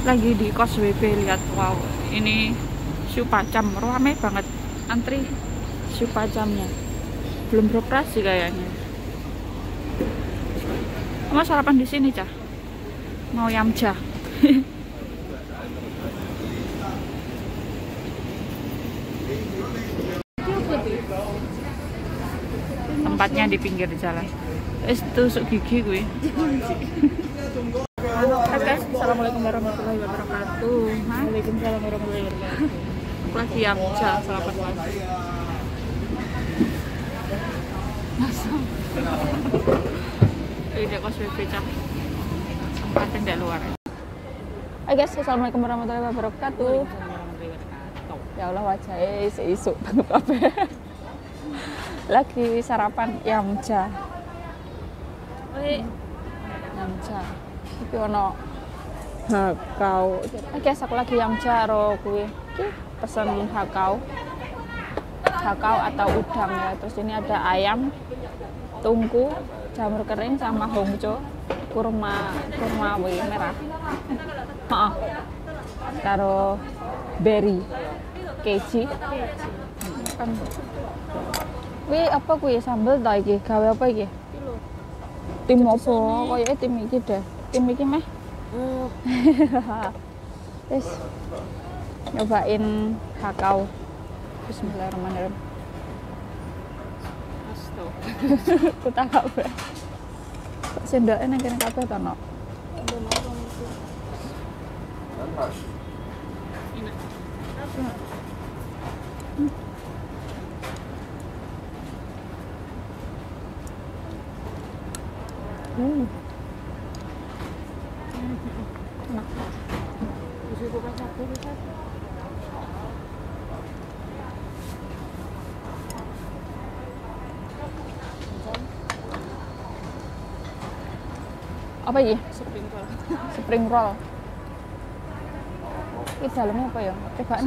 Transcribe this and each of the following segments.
lagi di kos WP. Lihat, wow, ini Siupacam rame banget, antri Siupacamnya belum beroperasi kayaknya. Mau sarapan di sini, Cah? Mau Yamcha? Tempatnya di pinggir jalan. Tusuk gigi gue. Hai guys, assalamualaikum warahmatullahi wabarakatuh. Waalaikumsalam warahmatullahi wabarakatuh. Lagi Yamcha sarapan pagi. Ini kos WP, Cah. Tempatnya di luar. Hai guys, assalamualaikum warahmatullahi wabarakatuh. Ya Allah, wajahnya seisuk banget apa. Lagi sarapan Yamcha. Yamcha. Iki ono hakau. Guys, aku lagi Yamcha karo kuwi. Iki pesen hakau. Hakau atau udang ya. Terus ini ada ayam, tungku, jamur kering sama hongco, kurma merah. Heeh. Karo berry keji. Kan kuwi apa kuwi sambel ta iki? Gawe apa iki? Tim apa? Kayaknya tim iki deh. Tim iki meh. Wis. Nyobain hakau. Bismillahirrahmanirrahim. Astaga. Kutak kabeh. Kok sendoke nang kene kabeh to, Nok? Enak. Apa ini? Spring roll. Ini dalamnya apa ya? Cobaan.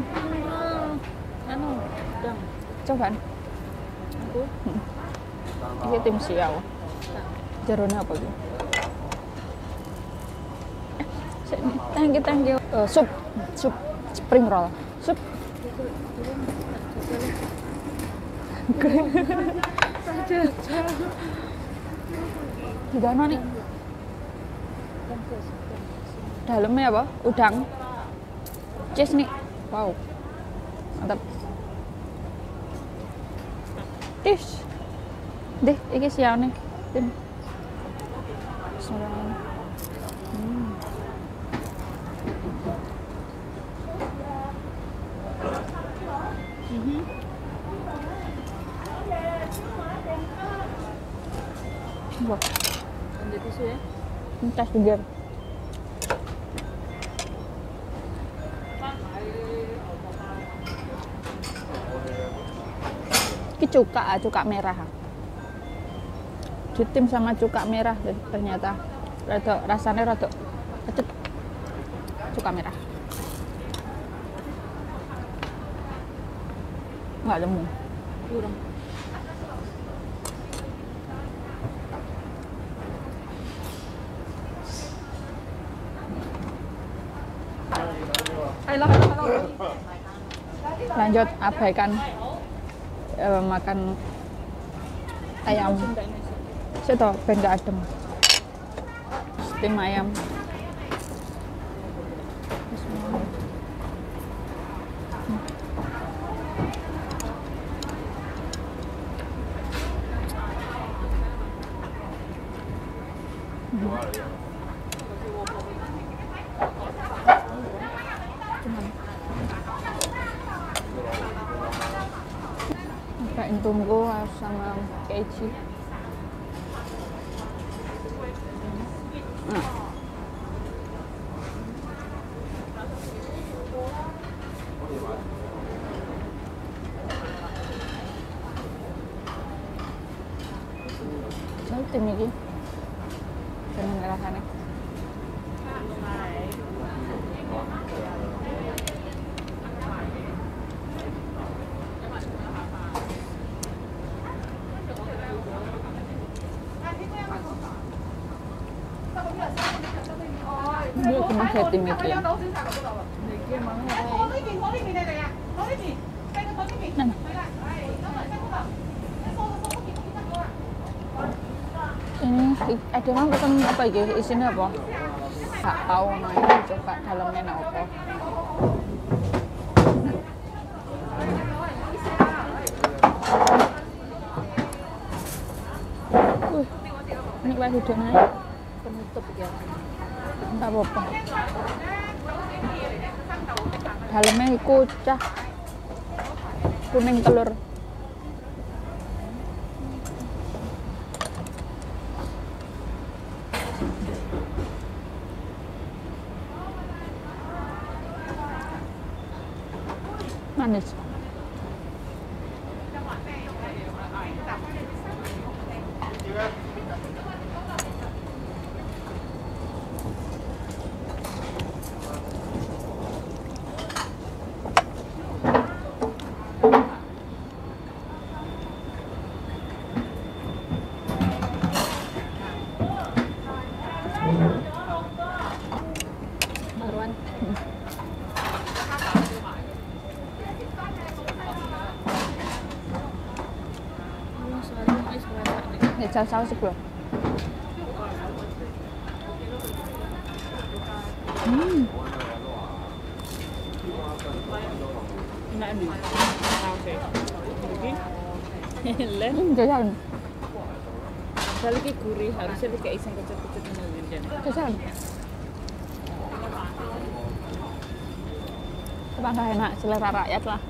Udang. Cobaan. Aku. Ini tim siau. Jarone apa gitu? Thank you. Sup spring roll. Sup. Di mana nih? Dalamnya apa? Udang. Cheese nih. Wow. Mantap. Tish. Deh, ini siau nih. Tim. Bismillahirrahmanirrahim. Wah. Ambil tisu ya. Tas pinggir. Ini cuka merah. Ditim sama cuka merah ternyata rasanya rada kecut. Cuka merah. Nggak lemu. Kurang. Lanjut, abaikan makan ayam. Situ benda adem. Steam ayam. Kain tunggu sama keju. Tim ini jangan ngerasain. spaghetti iki. Nah. Ini ada mau pesan apa iki? Isinya apa? Gak tahu namanya, coba dalamnya apa. Ini wah hidungnya Penutup ya. enggak apa-apa. Dalamnya iku cah kuning telur. Manis. Marwan. Ya saus sih bro. Enak nih. Oke. Ini Jajan. Padahal ini gurih, harusnya kayak iseng kecil-kecil ini. Jajan. Coba nggak enak, selera rakyat lah.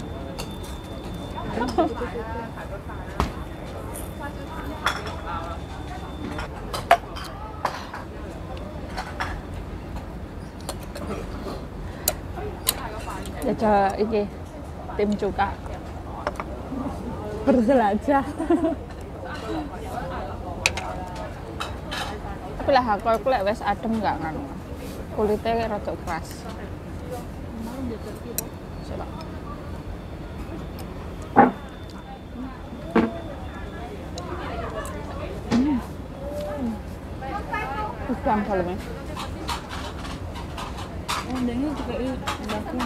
Ya iki tim cuka berjelajah. Tapi lah aku lek wis adem enggak kan. Kulitnya rada keras. Coba. Udang dalamnya. Udangnya juga bagus.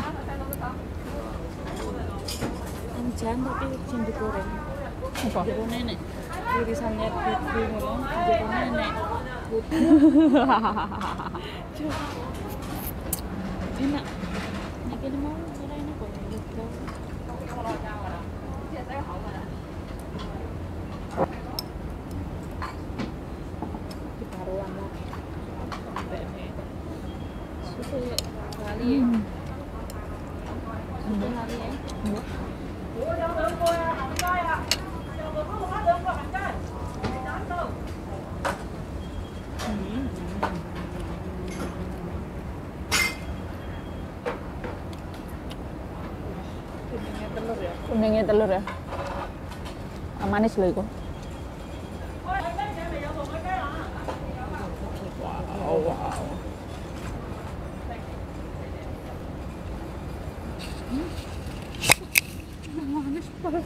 Anjan tapi yang digoreng. Apa? Jero nenek. Irisannya putih ngono, jero nenek. Putih. Enak. Nek ini mau ora enak kok. Ditaruhan lah. Susu kali ya. Susu kali ya. Kuningnya telur ya. Manis loh itu. Wow. Manis banget.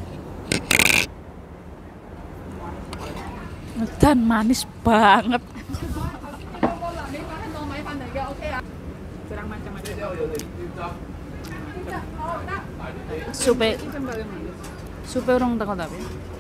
Dan manis banget. Supe orang tengok tapi.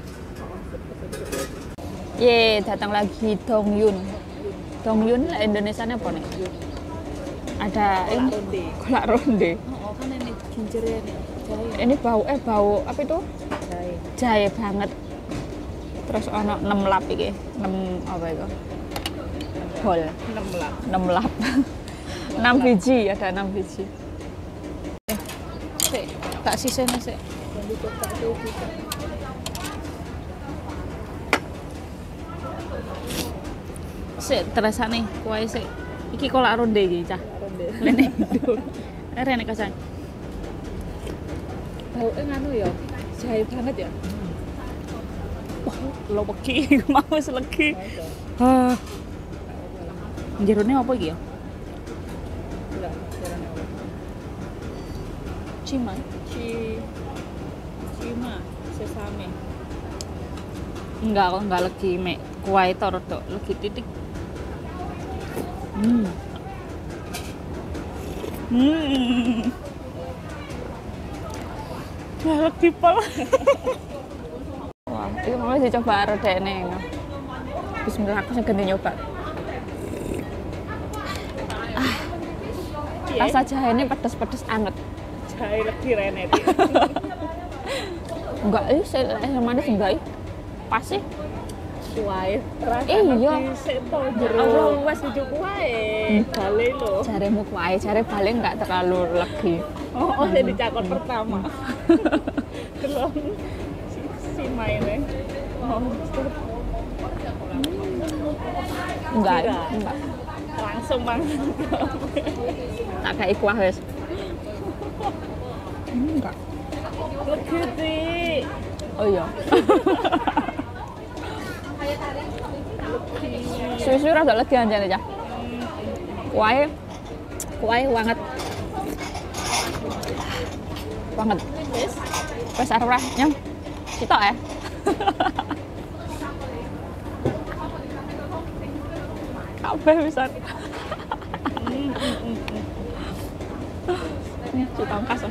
Ye, datang lagi Dongyun. Dongyun Indonesianya apa nih? Ada ini kolak ronde. Oh, kan ini ginger-nya nih. Jahe. Ini bau apa itu? Jahe. Jahe banget. Terus ono 6 lap iki. 6 apa itu? Bol. 6 lap. 6 lap. 6 biji, ada 6 biji. Sik, tak sisene sik. Tak bisa. Sik terasane kuwae sik. Iki kolak ronde iki, Cah. Ronde. Lene hidup. Rene kasang. Baunya nganu ya, jahe banget ya. Wah, lo peki mau wis legi. Hah. Jerone apa iki ya? Enggak, jarang apa. Cima. Cima, sesame. Enggak legi mek kuwae to rada legi titik. Ya lagi pol. Wah, itu mau dicoba karo dekne. Bismillah aku sing ganti nyoba. Rasa jahe ini pedes-pedes anget. Jahe legi rene. Enggak, yang manis enggak, pas sih. Kuwae. Iya. Seto jero. Wes dijuk kuwae. Bale lho. Jaremu kuwae, jare balik enggak terlalu legi. Oh, saya dicakon pertama. Delon si maine. Oh, Enggak, Kira. enggak. langsung mangan. Tak kayak kuah wes. Enggak. Legi sih. Oh iya. Suwi-suwi rada legi anjane cah. Kuahe banget. Banget. Wes arep ora nyam. Sitok ya. Kabeh bisa. Sitok angkas.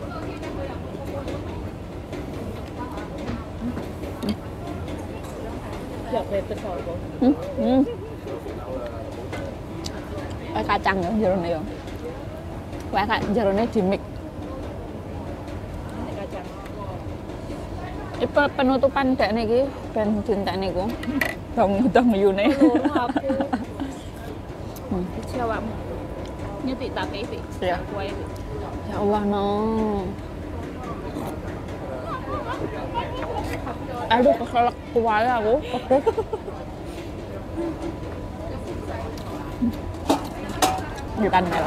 Ya bebas apa? Kayak kacang ya jerone ya. Kayak jerone dimik. Ini kacang. Iku penutupan dekne iki ben dintekne iku. Dong yune. Loro aku. Iki awakmu. Nyetik tak iki. Ya. Kuwae. Ya Allah no. Aduh keselak kuwae aku. Oke. Ditanmel.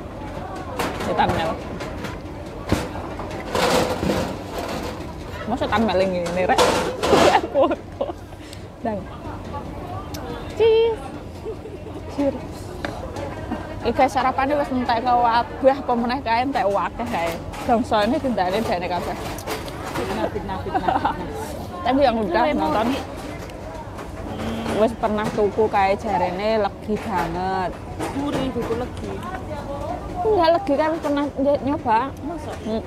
Masa tameling ini rek? Foto. Dan. Cheers. Iki sarapane wis entek kabeh apa meneh kae entek akeh kae. Bangsane dendane dene kabeh. Fitnah. Tapi yang udah nonton wis pernah tuku kae jarene legi banget. Gurih itu legi. Enggak legi kan pernah nyoba. Masa?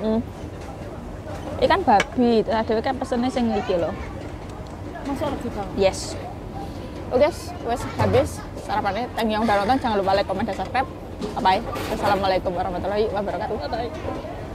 Ikan babi, tadi kan pesennya sing iki lho. Masa legi banget? Yes. Oke guys, wes habis sarapannya. Thank you yang udah nonton, jangan lupa like, comment, dan subscribe. Bye. Assalamualaikum warahmatullahi wabarakatuh. Bye.